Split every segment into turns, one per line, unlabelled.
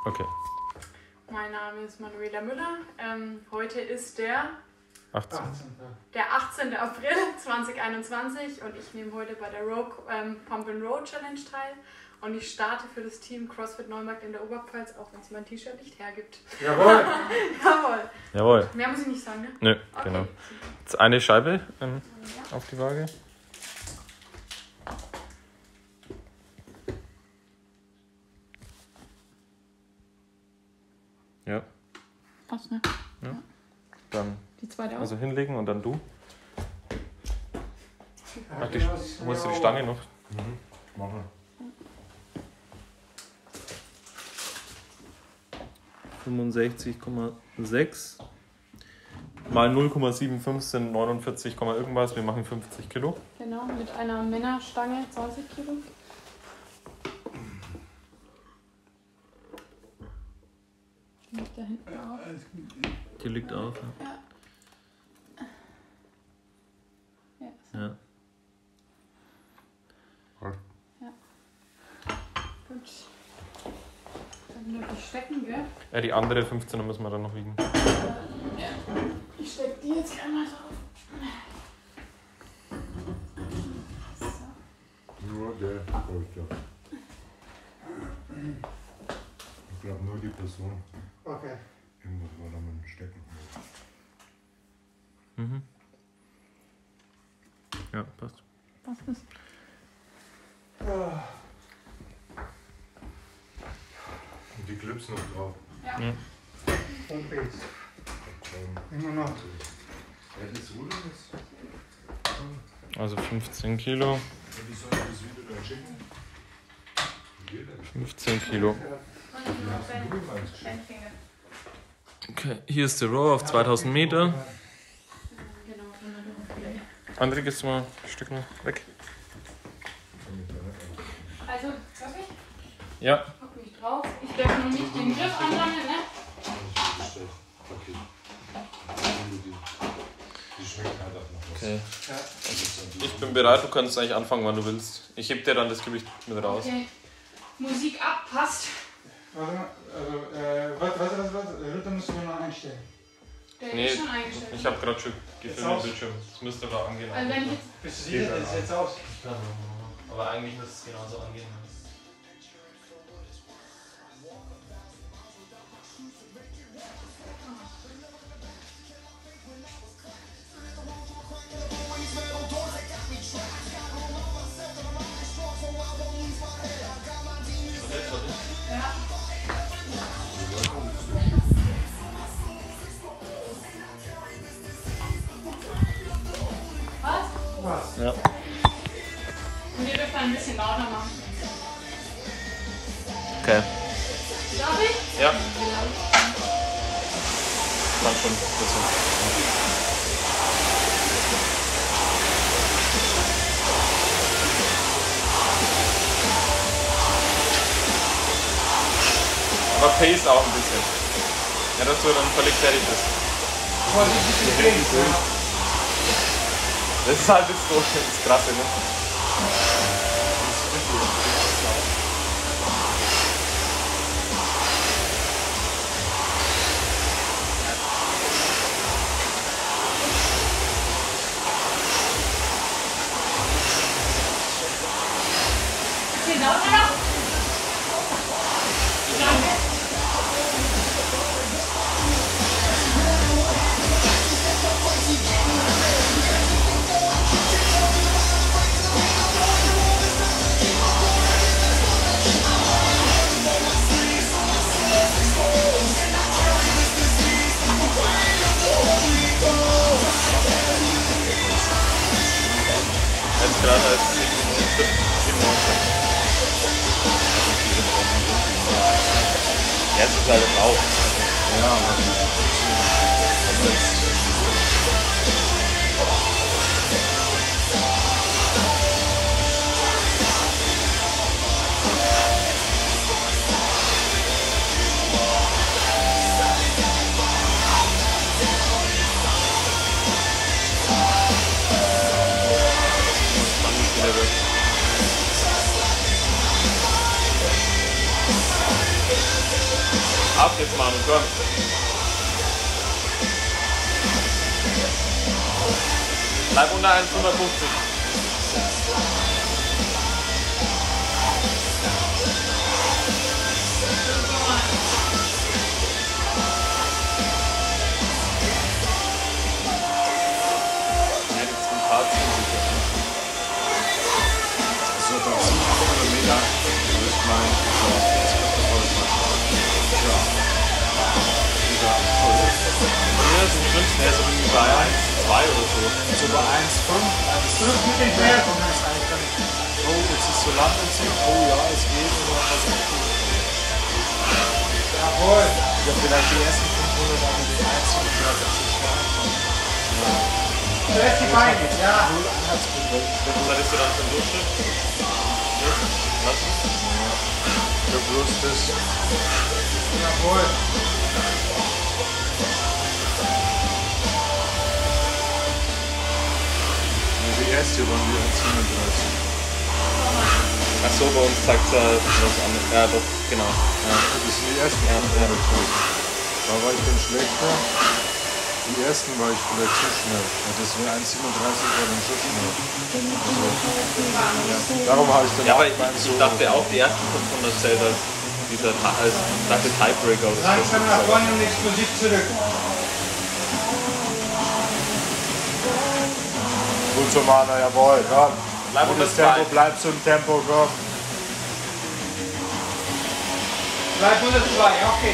Okay.
Mein Name ist Manuela Müller. Heute ist der
18.
Der 18. April 2021 und ich nehme heute bei der Rogue Pump and Roll Challenge teil. Und ich starte für das Team CrossFit Neumarkt in der Oberpfalz, auch wenn es mein T-Shirt nicht hergibt.
Jawohl!
Jawohl!
Jawohl.
Mehr muss ich nicht sagen, ne?
Nö,
Okay.
genau. Jetzt eine Scheibe auf die Waage. Ja.
Passt, ne?
Dann
Die zweite auch?
also hinlegen und dann du. Ach, musst du die Stange noch?
Machen.
65,6 mal 0,75 sind 49, irgendwas. Wir machen 50 Kilo.
Genau, mit einer Männerstange 20 Kilo. Liegt da hinten auf.
Die liegt auf.
Ja. Ja.
Ja.
Gut. Dann nur die stecken, gell?
Ja, die andere 15er müssen wir dann noch wiegen.
Ja. Ich steck die jetzt einmal drauf. So.
Nur der Polster. Ich glaube nur die Person.
Okay.
Irgendwas war da mit dem Stecken.
Mhm. Ja, passt.
Was ist?
Und die Clips noch drauf.
Ja.
Ja.
Und Base. Immer noch.
Das ist Ruder, das.
Also 15 Kilo.
Die sollen das Video dann schicken.
15 Kilo.
Bandfinger.
Okay, hier ist der Row auf 2000 Meter.
Genau, wunderbar.
André, gehst du mal ein Stück noch weg?
Also, darf ich?
Ja.
Guck mich drauf. Ich darf noch nicht den Griff anlangen, ne?
Okay. Die schmeckt halt auch noch was.
Okay. Ich bin bereit, du kannst eigentlich anfangen, wann du willst. Ich heb dir dann das Gewicht mit raus.
Okay. Musik ab, passt.
Warte mal, also, was? Rhythmus müssen wir noch einstellen.
Der
Nee,
ist schon eingestellt.
ich habe gerade schon gefilmt
aus?
im Bildschirm. Das müsste da angehen.
Also wenn ich jetzt.
Bist du sicher, das ist jetzt aus?
Aber eigentlich müsste es genauso angehen.
Ja. Was?
Was?
Ja.
Und ihr dürft dann ein bisschen lauter machen.
Okay.
Darf ich?
Ja. Dann schon. Bisschen. Aber Pace auch ein bisschen. Ja, dass du dann völlig fertig bist. Das ist halt das Krasse, ne?
Bisschen lauter? Danke.
Jetzt gerade als 97. Jetzt ist halt auch. Ja, jetzt, Manu, komm. Bleib unter 1,55. Ja, die zum Part sind sicher.
So, dann 700 Meter. Das ist mein.
Ja, so schlimm, der ist irgendwie bei 1,2 oder so.
So bei 1,5.
Mit dem Pferd.
Oh, jetzt ist so lang und sieht, oh ja, es geht. Oder was ist gut.
Jawohl.
Ja, vielleicht die ersten 500, aber die 1,5
Zuerst die Beine, ja.
Null Anhaltspunkte.
Was hattest du dann für einen Durchschnitt? Was?
Der bloß das.
Jawohl.
Die erste waren die 1,37.
Achso, bei uns zeigt es was an. Ja, doch, genau. Ja.
Das sind die ersten
Ja,
500. Da war ich dann schlechter. Die ersten war ich vielleicht zu schnell. Ja, das wäre 1,37 war dann schon schnell. Also, darum habe ich dann
Ja, aber
beim
ich dachte auch, die ersten 500 zählt als dieser als dachte Tiebreaker oder so.
Langsam nach vorne und explosiv zurück.
Gut so, Mana, jawohl, komm.
Bleib
Und
unter
das Tempo
2.
bleibt zum Tempo, komm.
Bleib unter 2, okay.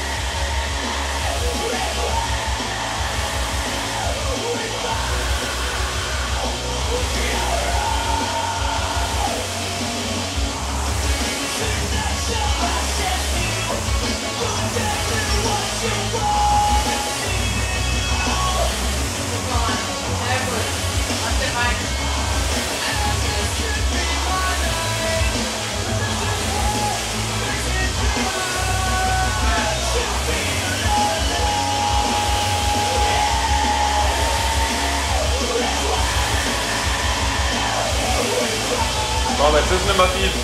Komm, jetzt ist nicht mehr viel.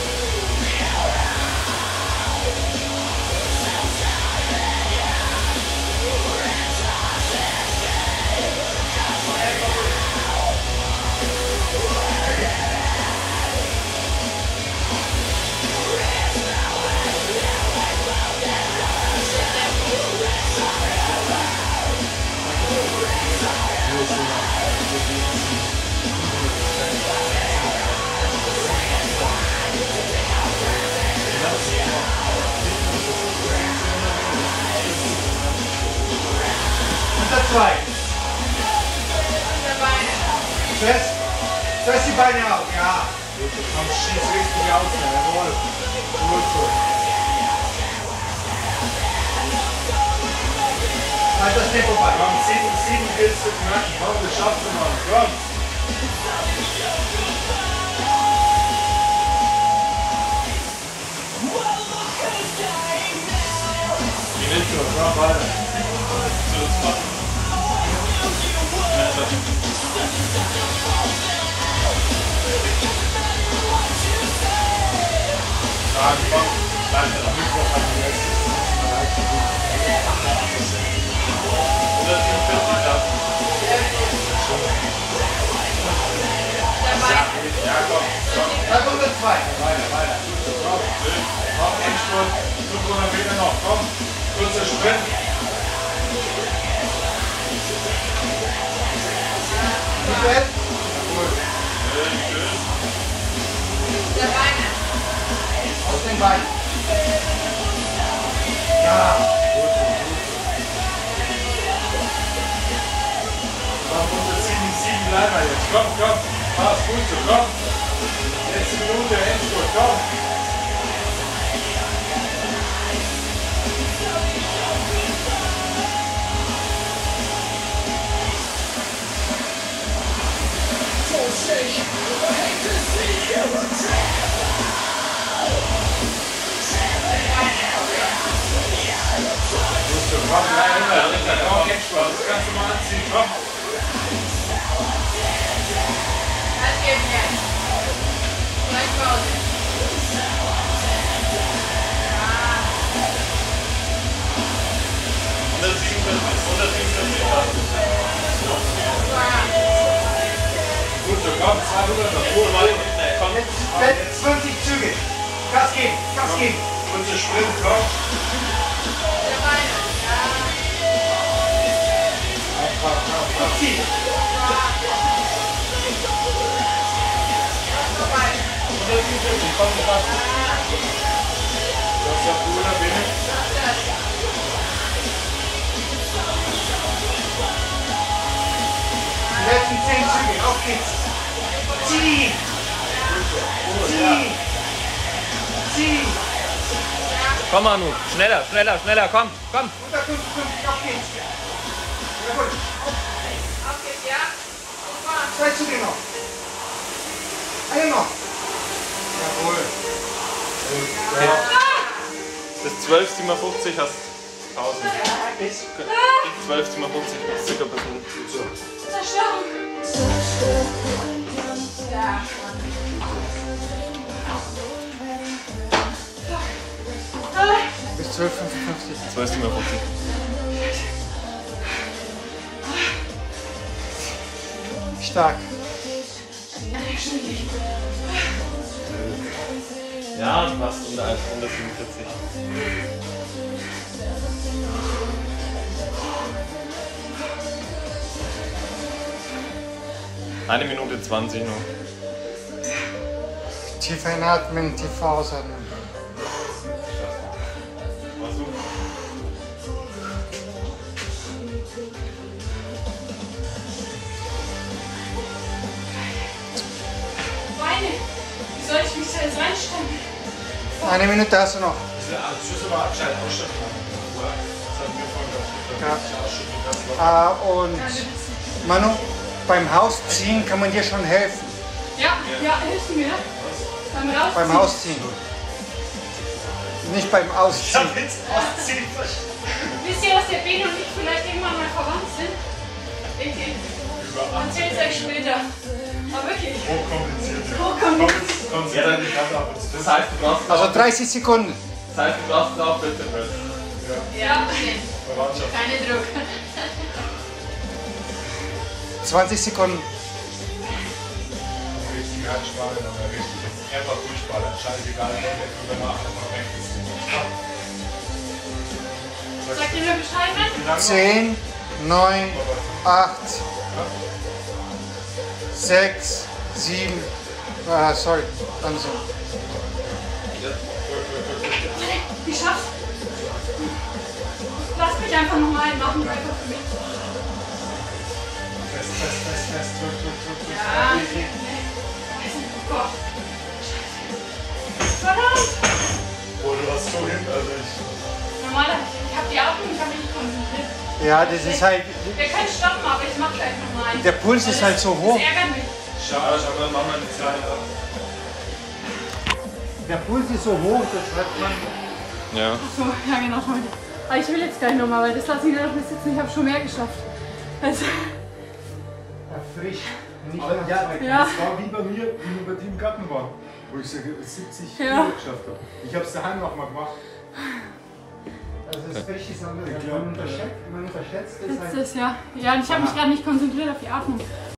Unter 2. Zuerst die Beine auf, ja.
Komm, schieß richtig aus, jawohl. Gut so.
Halt das Tempo bei.
Komm, 7 willst du knacken. Komm, das schaffst du noch. Komm.
Wie willst du?
Komm, weiter.
Bleib da. 147 das.
Ja, komm.
Bleib unter 2.
Weiter. Komm, Endspurt. 500 Meter noch. Komm. Kurzer Sprint.
Michael? Aus den Beinen. Ja.
Komm, unter 7 bleiben wir jetzt. Komm. Passt gut so, komm. Letzte Minute, Endspurt, komm. Gut so, komm, 300. Komm, Endspurt, das kannst du mal anziehen, komm.
20 Züge. Gas geben, Gas geben.
Und zu Sprint, komm.
Der Beine.
Zieh. 147, komm, fast.
Das ist ja cool, da bin ich.
Die letzten 10 Züge, auf geht's. Zieh. Zieh. Zieh.
Komm, Manu. Schneller, schneller, schneller. Komm, komm.
155, auf geht's. Jawohl.
Auf geht's, ja. Super.
2 Züge noch. Eine noch.
Jawohl.
Bis 12,57 hast du Pause. 12,57 ist circa ein bisschen.
Zerstörung. Ja,
Bis 12,55.
12,57.
Stark.
Ja, fast unter 147. Eine Minute 20 noch.
Tief einatmen, tief ausatmen.
Machst du?
Beine. Wie soll ich mich da jetzt reinstellen?
Eine Minute hast du noch.
Schüsse mal abschalten, ausschalten. Das haben wir vorhin
Ja. Und Manu, beim Hausziehen kann man dir schon helfen.
Ja, ja, hilfst du mir? Beim Rausziehen.
Beim Hausziehen. Nicht beim Ausziehen.
jetzt ausziehen.
Wisst ihr, dass der Ben und ich vielleicht irgendwann mal verwandt sind? Ich erzähl's euch später. Aber wirklich.
Hochkompliziert.
Hochkompliziert.
Komm, ja, dann die Karte ab.
Das heißt, du brauchst
Also 30 Sekunden.
Das heißt, du brauchst es auch bitte.
Ja, okay.
Verwandtschaft.
Keine Druck.
20 Sekunden.
Richtig anspannen, aber richtig. Einfach durchballern. Scheißegal, wenn der drüber nach, aber rechts ist
Sagt ihr mir Bescheid, ne?
10, 9, 8, 6, 7, sorry, langsam.
Ich schaff's. Lass mich einfach nochmal einen machen, einfach für mich.
Fest, drück.
Ja. Oh Gott. Verdammt!
Boah, du warst so hin, also ich.
Normalerweise, ich hab die Atmung, ich hab mich nicht konzentriert.
Ja, das ist halt,
Wir können stoppen, aber ich mach gleich nochmal einen.
der Puls ist halt so hoch.
Das ärgert mich.
Schau mal, mach mal die Zeit ab.
Der Puls ist so hoch, das hat man.
Ja.
So, ja genau, schau mal. Aber ich will jetzt gleich nochmal, weil das lasse ich nicht bis jetzt nicht. Ich habe schon mehr geschafft. Also,
Frisch. Nicht
Aber ja,
Ja.
das war wie bei mir, wie wir bei Team Garten waren, wo ich 70
Ja.
Kilo geschafft habe. Ich habe es daheim noch mal gemacht.
Also das Frisch ist anders. Man unterschätzt es
jetzt
halt.
ist ja. Ja, und ich habe mich gerade nicht konzentriert auf die Atmung.